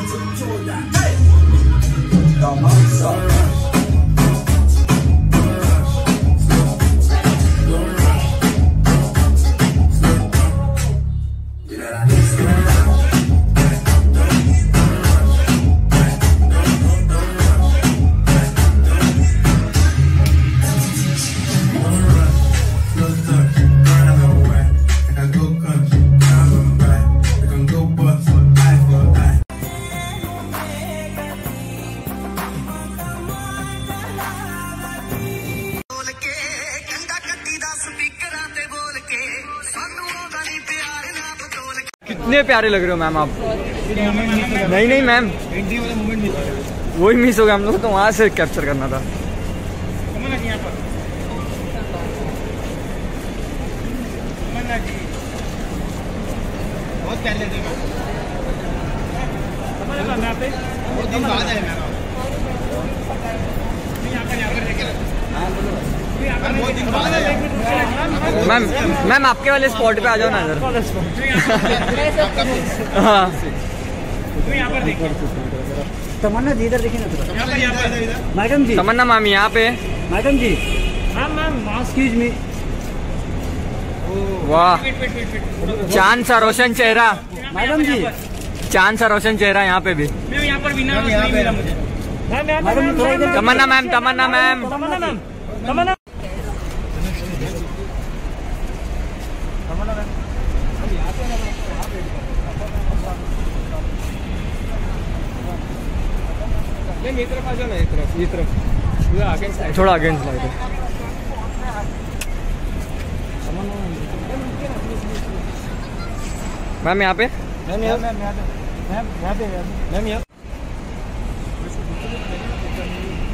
कितने प्यारे लग रहे हो मैम आप। नहीं नहीं मैम, वही मिस हो गया, हम लोग तो वहां से कैप्चर करना था। बहुत प्यारे लग रहे बहुत दिन बाद आए मैम। मैम आपके वाले स्पॉट पे आ जाओ ना इधर। हाँ तमन्ना जी इधर देखिए ना मैडम जी। तमन्ना मैम यहाँ पे। Madam ji ma'am excuse me. वाह, चांद सा रोशन चेहरा। मैडम जी चांद सा रोशन चेहरा यहाँ पे भी। यहाँ पर बिना नहीं मिला मुझे। तमन्ना मैम, तमन्ना मैम, तमन्ना ये तरफ आ जाओ ना, ये तरफ थोड़ा अगेंस्ट लाइट है। मैम यहाँ पे। मैम यहाँ पे मैम यहाँ पे मैम यहाँ